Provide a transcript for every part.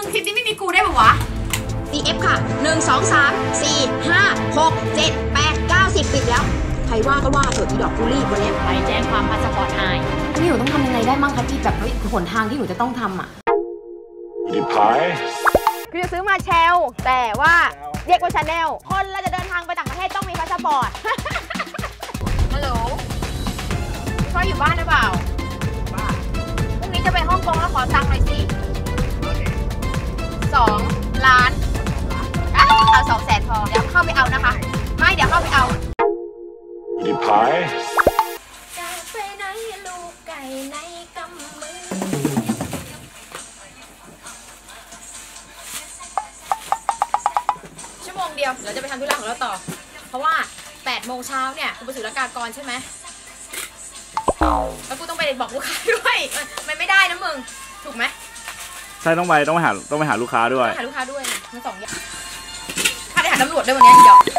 คลิปนี้ไม่มีกูได้ปะวะ CF ค่ะ1 2 3 4 5 6 7 8 9 10ปิดแล้วใครว่าก็ว่าเถอะที่ดอกกูรีบวันนี้ไปแจ้งความพาสปอร์ตหายอันนี้หนูต้องทำยังไงได้มั่งคะที่แบบหนทางที่หนูจะต้องทำอ่ะรีพายคือจะซื้อมาเชลแต่ว่าเรียกว่าชาแนลคนเราจะเดินทางไปต่างประเทศต้องมีพาสปอร์ตฮัลโหลพ่ออยู่บ้านหรือเปล่าพรุ่งนี้จะไปฮ่องกงแล้วขอตังค์หน่อยสิ2 ล้านเอา200,000พอเดี๋ยวเข้าไปเอานะคะไม่เดี๋ยวเข้าไปเอารีพายไปไหนลูกไก่ในกำมือชั่วโมงเดียวเราจะไปทำธุระของเราต่อเพราะว่า8 โมงเช้าเนี่ยกูไปศุลกากรใช่ไหมแล้วกูต้องไปบอกลูกค้าด้วยมันไม่ได้นะมึงถูกไหมใช่ต้องไปหาลูกค้าด้วยหาลูกค้าด้วยมัน2 อย่างถ้าได้หาตำรวจด้วยวันนี้เดี๋ยว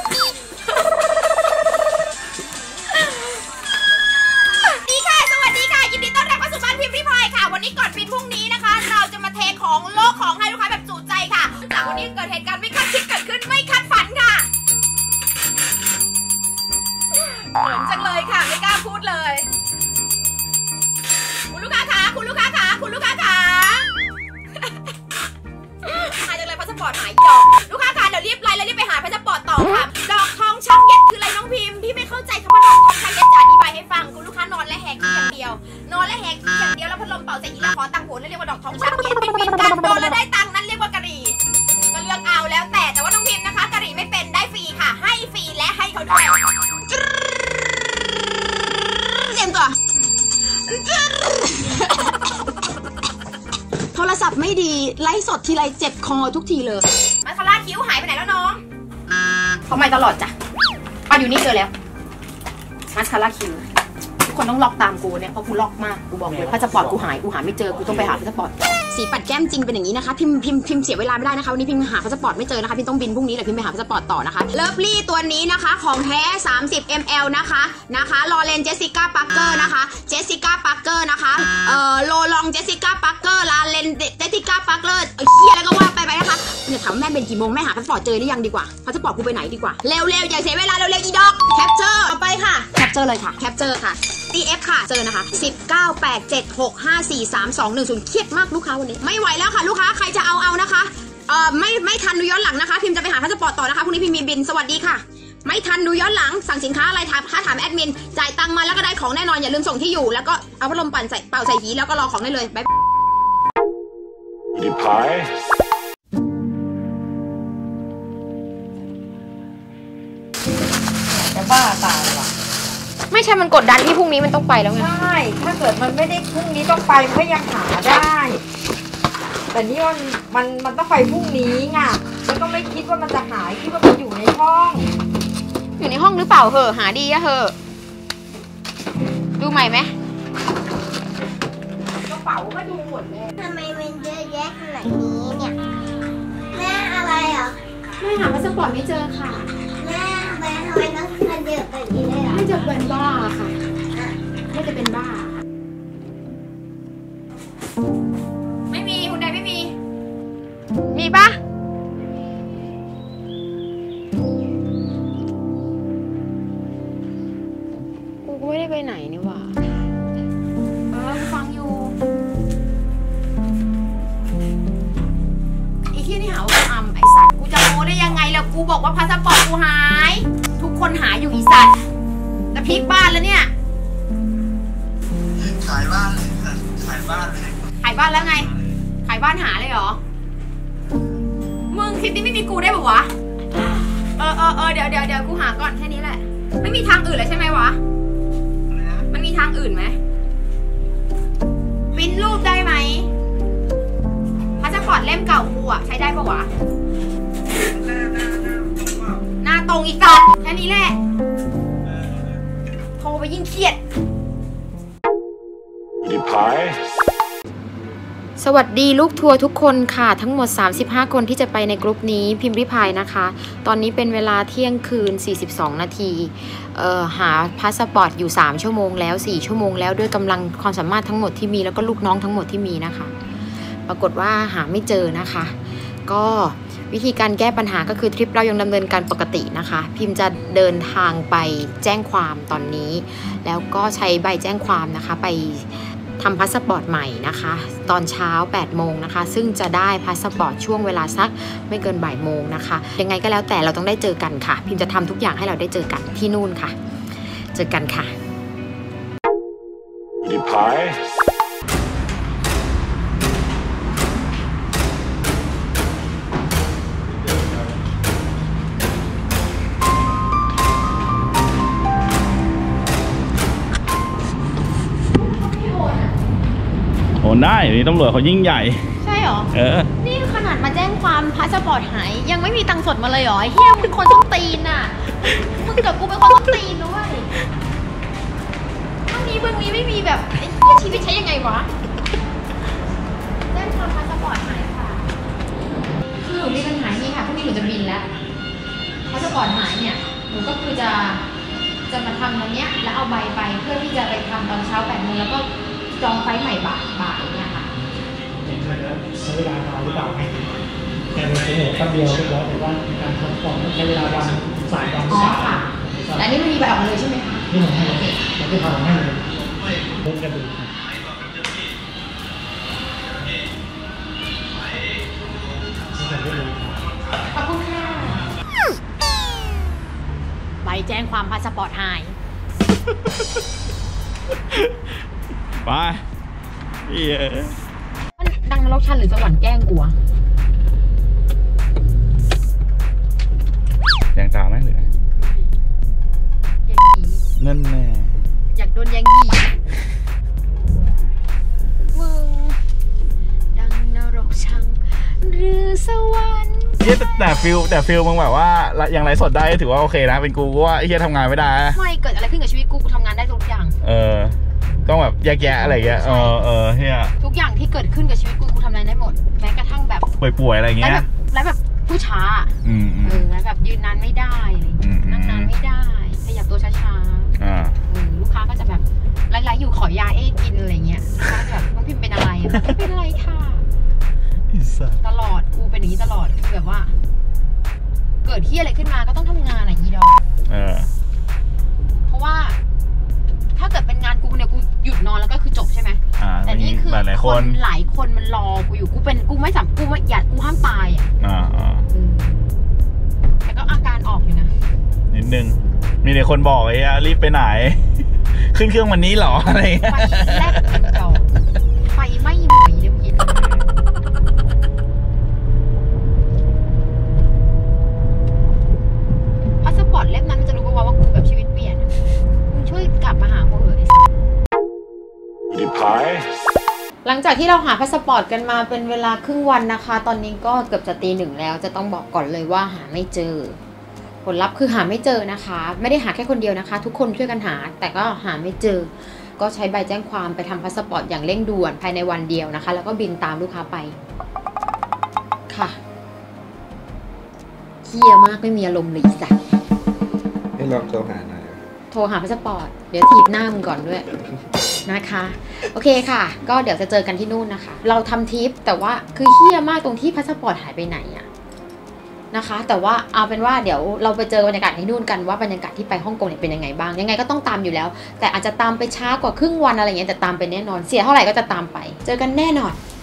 ดีค่ะสวัสดีค่ะยินดีต้อนรับเข้าสู่บ้านพิมพ์ริพายค่ะวันนี้ก่อนบินพรุ่งนี้นะคะเราจะมาเทของโลกของให้ลูกค้าแบบจุใจค่ะจากวันนี้เกิดเหตุการณ์ไม่คาดคิดเกิดขึ้นไม่คาดฝันค่ะเหมือนจังเลยค่ะไม่กล้าพูดเลยคุณลูกค้าขาคุณลูกค้าขาคุณลูกค้าขาหายจังเลยพาสปอร์ตหายดอกลูกค้าขาเดี๋ยวรีบไลน์แล้วรีบไปหาพาสปอร์ตต่อค่ะดอกทองช่างเย็ดคืออะไรน้องพิมพ์พี่ไม่เข้าใจคำว่าดอกทองช่างเย็ดจะอธิบายให้ฟังคุณลูกค้านอนและแหกขี้อย่างเดียวนอนและแหกขี้อย่างเดียวแล้วพัดลมเป่าใส่ยีราฟขอตังค์โหนแล้วเรียกว่าดอกทองช่างเย็ดบินกันโดนแล้วได้ตังค์นั้นเรียกว่ากะหรี่ก็เลือกเอาแล้วแต่ว่าน้องพิมพ์นะคะกะหรี่ไม่เป็นได้ฟรีค่ะให้ฟรีและให้เขาด้วยเสียงก่อนโทรศัพท์ไม่ดีไลฟ์สดทีไรเจ็บคอทุกทีเลยมาคาร่าคิ้วหายไปไหนแล้วน้องเขาไม่ตลอดจ้ะอยู่นี่เจอแล้วมาคาร่าคิ้วทุกคนต้องล็อกตามกูเนี่ยเพราะกูล็อกมากกูบอกเลยพาสปอร์ตกูหาไม่เจอกูต้องไปหาพาสปอร์ตสีปัดแก้มจริงเป็นอย่างนี้นะคะพิมพ์เสียเวลาไม่ได้นะคะวันนี้พิมพ์หาพาสปอร์ตไม่เจอนะคะพิมพ์ต้องบินพรุ่งนี้แหละพิมพ์ไปหาพาสปอร์ตต่อนะคะเลิฟลี่ตัวนี้นะคะของแท้30 ml นะคะลอเรนเจสสิก้าปักเกอร์นะคะเจสสิก้าปักเกอร์นะคะโลลองเจสสิก้าปักเกอร์ลาเรนเจสสิก้าปักเกอร์เฮียอะไรก็ว่าไปนะคะเนี่ยถามแม่เป็นกี่โมงแม่หาพาสปอร์ตเจอหรือยังดีกว่าพาสปอร์ตกูไปไหนดีกว่าเร็วอย่าเสียเวลาเร็วอีดอกแคปเจอร์ต่อไปค่ะแคปเจอร์เลยค่ะแคปเจอร์ค่ะ CF ค่ะเจอนะคะ1987654321เครียดมากลูกค้าวันนี้ไม่ไหวแล้วค่ะลูกค้าใครจะเอานะคะไม่ทันดูย้อนหลังนะคะพิมพ์จะไปหาพาสปอร์ตต่อนะคะพรุ่งนี้พิมพ์มีบินสวัสดีค่ะไม่ทันดูย้อนหลังสั่งสินค้าอะไรถามแอดมินจ่ายตังค์มาแล้วก็ได้ของแน่นอนอย่าลืมส่งที่อยู่แล้วก็เอาพัดลมเป่าใส่หีแล้วก็รอของได้เลยบ๊ายบายรีพายจะบ้าตายว่ะไม่ใช่มันกดดันที่พรุ่งนี้มันต้องไปแล้วไงใช่ถ้าเกิดมันไม่ได้พรุ่งนี้ต้องไปมันก็ยังหาได้แต่นี่มันต้องไปพรุ่งนี้ไงแล้วก็ไม่คิดว่ามันจะหายคิดว่ามันอยู่ในห้องหรือเปล่าเหอะหาดีอะเหอะดูใหม่ไหมกระเป๋าก็ดูหมดเลยทำไมมันเยอะแยะขนาดนี้เนี่ยแม่อะไรอ่ะแม่หาพาสปอร์ตไม่เจอค่ะแม่ทำไมต้องมันเยอะแบบนี้เลยอ่ะไม่จะเป็นบ้าค่ะไม่จะเป็นบ้าไม่มีคุณใดไม่มีปะกูไม่ได้ไปไหนนี่หว่าฟังอยู่ไอ้ที่นี่หาว่าไอ้สัตว์กูจะโม้ได้ยังไงแล้วกูบอกว่าพาสปอร์ตกูหายทุกคนหาอยู่อีสัตว์จะพลิกบ้านแล้วเนี่ยขายบ้านเลยขายบ้านแล้วไงขายบ้านหาเลยเหรอมึงคลิปนี้ไม่มีกูได้ปะวะเดี๋ยวกูหาก่อนแค่นี้แหละไม่มีทางอื่นเลยใช่ไหมวะมันมีทางอื่นไหมปริ้นรูปได้ไหมพาสปอร์ตเล่มเก่ากูอะใช้ได้ปะวะหน้าตรงอีกตัดแค่นี้แหละโทรไปยิ่งเครียดรีพายสวัสดีลูกทัวร์ทุกคนค่ะทั้งหมด35คนที่จะไปในกลุ่มนี้พิมพ์ริพายนะคะตอนนี้เป็นเวลาเที่ยงคืน42นาทีหาพาสปอร์ตอยู่3ชั่วโมงแล้ว4ชั่วโมงแล้วด้วยกำลังความสามารถทั้งหมดที่มีแล้วก็ลูกน้องทั้งหมดที่มีนะคะปรากฏว่าหาไม่เจอนะคะก็วิธีการแก้ปัญหาก็คือทริปเรายังดำเนินการปกตินะคะพิมพ์จะเดินทางไปแจ้งความตอนนี้แล้วก็ใช้ใบแจ้งความนะคะไปทำพาสปอร์ตใหม่นะคะตอนเช้า8 โมงนะคะซึ่งจะได้พาสปอร์ตช่วงเวลาสักไม่เกินบ่ายโมงนะคะยังไงก็แล้วแต่เราต้องได้เจอกันค่ะพิมพ์จะทำทุกอย่างให้เราได้เจอกันที่นู่นค่ะเจอกันค่ะดีพายโอนได้นี่ตำรวจเขายิ่งใหญ่ใช่หรอนี่ขนาดมาแจ้งความพาสปอร์ตหายยังไม่มีตังค์สดมาเลยเหรอเฮียมึงคนต้องตีนอ่ะมึงกับกูเป็นคนต้องตีนด้วยเมืองนี้ไม่มีแบบไอ้เหี้ยชีวิตใช้ยังไงวะแจ้งความพาสปอร์ตหายค่ะคือหนูมีปัญหานี่ค่ะพรุ่งนี้หนูจะบินแล้วพาสปอร์ตหายเนี่ยหนูก็คือจะมาทำวันเนี้ยแล้วเอาใบไปเพื่อที่จะไปทำตอนเช้า8 โมงแล้วก็จองไฟล์ใหม่บ่ายเนี่ยค่ะใช้เวลานานหรือเปล่าแต่ในเสนอแป๊บเดียวเรียบร้อยแต่ว่าการทำก่อนต้องใช้เวลาวัน3 วันค่ะและนี่มันมีใบออกมาเลยใช่ไหมคะนี่ผมให้เราจะทำให้เลยพุ่งกันดูขอบคุณค่ะใบแจ้งความพาสปอร์ตหายไปมันดังนรกชันหรือสวรรค์แกล้งกูวะยังตาไหมหรือยังหีนั่นแน่อยากโดนยังหีมึงดังนรกชังหรือสวรรค์แต่ฟิลมึงแบบว่ายังไลฟ์สดได้ถือว่าโอเคนะเป็นกูว่าไอ้เหี้ยทำงานไม่ได้ไม่เกิดอะไรขึ้นกับชีวิตกูทำงานได้ทุกอย่างต้องแบบแยกแยะอะไรเงี้ยเฮียทุกอย่างที่เกิดขึ้นกับชีวิตกูทำอะไรได้หมดแม้กระทั่งแบบป่วยอะไรเงี้ยแล้วแบบผู้ช้าแล้วแบบยืนนานไม่ได้นั่งนานไม่ได้ขยับตัวช้าๆลูกค้าก็จะแบบไล่ๆอยู่ขอยากินอะไรเงี้ยแบบต้องพิมพ์เป็นอะไรไม่เป็นไรค่ะตลอดกูเป็นอย่างนี้ตลอดคือแบบว่าเกิดที่อะไรขึ้นมาก็ต้องทำงานอีดอกเพราะว่าถ้าเกิดเป็นงานกูเนี่ยกูหยุดนอนแล้วก็คือจบใช่ไหมแต่นี่คือหลายคนมันรอกูอยู่กูไม่อยากกูห้ามตายแต่ก็อาการออกอยู่นะนิดนึงมีแต่คนบอกไอ้รีบไปไหนขึ้นเครื่องวันนี้หรออะไรไฟแรกจอดไฟไม่หมอยเดี๋ยวกินพาสปอร์ตเล่มนั้นมันจะรู้ป่าวว่ากูแบบชีวิตเปลี่ยนมึงช่วยกลับมาหากูเถอะหลังจากที่เราหาพาสปอร์ตกันมาเป็นเวลาครึ่งวันนะคะตอนนี้ก็เกือบจะตี 1แล้วจะต้องบอกก่อนเลยว่าหาไม่เจอผลลัพธ์คือหาไม่เจอนะคะไม่ได้หาแค่คนเดียวนะคะทุกคนช่วยกันหาแต่ก็หาไม่เจอก็ใช้ใบแจ้งความไปทำพาสปอร์ตอย่างเร่งด่วนภายในวันเดียวนะคะแล้วก็บินตามลูกค้าไปค่ะเหี้ยมากไม่มีอารมณ์เลยสักให้ลองโทรหาหน่อยโทรหาพาสปอร์ตเดี๋ยวถีบหน้ามึงก่อนด้วยนะคะโอเคค่ะก็เดี๋ยวจะเจอกันที่นู่นนะคะเราทำทริปแต่ว่าคือเหี้ยมากตรงที่พาสปอร์ตหายไปไหนอะนะคะแต่ว่าเอาเป็นว่าเดี๋ยวเราไปเจอบรรยากาศที่นู่นกันว่าบรรยากาศที่ไปฮ่องกงเนี่ยเป็นยังไงบ้างยังไงก็ต้องตามอยู่แล้วแต่อาจจะตามไปช้ากว่าครึ่งวันอะไรเงี้ยแต่ตามไปแน่นอนเสียเท่าไหร่ก็จะตามไปเจอกันแน่นอน